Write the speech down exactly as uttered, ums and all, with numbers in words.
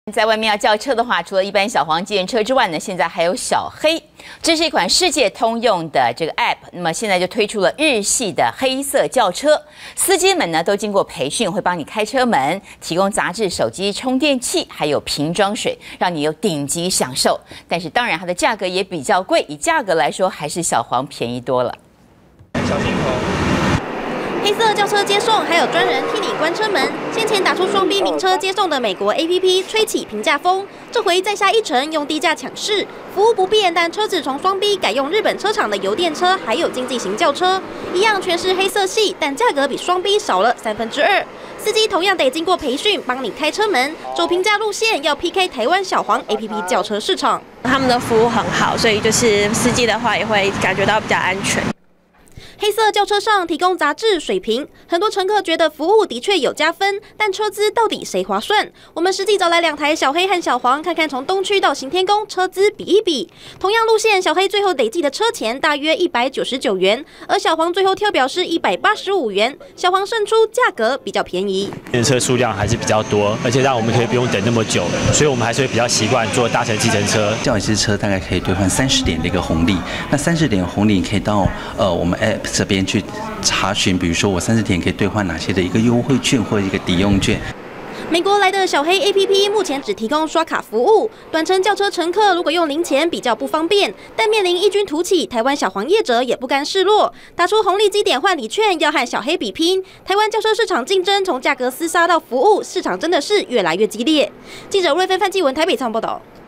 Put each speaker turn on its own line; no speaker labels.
在外面要叫车的话，除了一般小黄计程车之外呢，现在还有小黑。这是一款世界通用的这个 App， 那么现在就推出了日系的黑色轿车，司机们呢都经过培训，会帮你开车门，提供杂志、手机充电器，还有瓶装水，让你有顶级享受。但是当然它的价格也比较贵，以价格来说还是小黄便宜多了。
小心头。
黑色轿车接送，还有专人替你关车门。先前打出双 B 名车接送的美国 A P P 吹起平价风，这回再下一城，用低价抢市，服务不变，但车子从双 B 改用日本车厂的油电车，还有经济型轿车，一样全是黑色系，但价格比双 B 少了三分之二。司机同样得经过培训，帮你开车门，走平价路线，要 P K 台湾小黄 A P P 轿车市场。
他们的服务很好，所以就是司机的话也会感觉到比较安全。
黑色轿车上提供杂志、水瓶，很多乘客觉得服务的确有加分，但车资到底谁划算？我们实际找来两台小黑和小黄，看看从东区到行天宫车资比一比。同样路线，小黑最后累计的车钱大约一百九十九元，而小黄最后跳表是一百八十五元，小黄胜出，价格比较便宜。
电车数量还是比较多，而且让我们可以不用等那么久，所以我们还是会比较习惯坐大城计程车。
叫一次车大概可以兑换三十点的一个红利，那三十点红利你可以到呃我们 App 这边去查询，比如说我三十点可以兑换哪些的一个优惠券或者一个抵用券。
美国来的小黑 A P P 目前只提供刷卡服务，短程轿车乘客如果用零钱比较不方便，但面临异军突起，台湾小黄业者也不甘示弱，打出红利积点换礼券，要和小黑比拼。台湾轿车市场竞争从价格厮杀到服务，市场真的是越来越激烈。记者瑞芬、范继文台北采访报道。